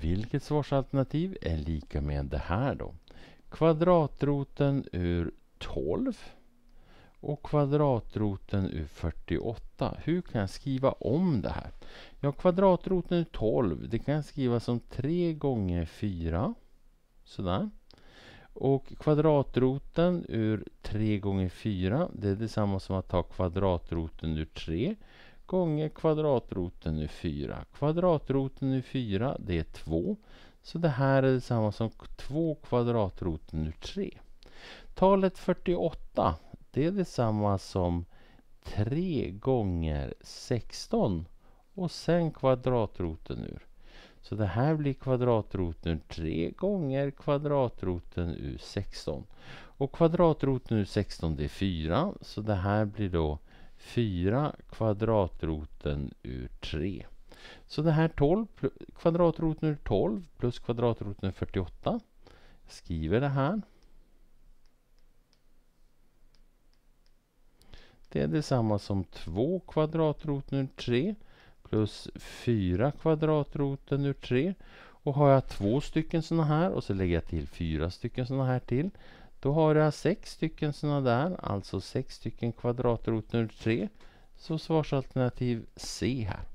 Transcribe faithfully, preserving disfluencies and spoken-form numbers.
Vilket svarsalternativ är lika med det här då? Kvadratroten ur tolv och kvadratroten ur fyrtioåtta. Hur kan jag skriva om det här? Ja, kvadratroten ur tolv, det kan jag skriva som tre gånger fyra. Sådär. Och kvadratroten ur tre gånger fyra, det är detsamma som att ta kvadratroten ur tre gånger kvadratroten ur fyra. Kvadratroten ur fyra, det är två. Så det här är detsamma som två kvadratroten ur tre. Talet fyrtioåtta, det är detsamma som tre gånger sexton och sen kvadratroten ur. Så det här blir kvadratroten ur tre gånger kvadratroten ur sexton. Och kvadratroten ur sexton, det är fyra. Så det här blir då fyra kvadratroten ur tre. Så det här tolv, kvadratroten ur tolv plus kvadratroten ur fyrtioåtta. Jag skriver det här. Det är detsamma som två kvadratroten ur tre plus fyra kvadratroten ur tre. Och har jag två stycken såna här och så lägger jag till fyra stycken såna här till. Då har jag sex stycken såna där, alltså sex stycken kvadratroten ur tre. Så svarsalternativ C här.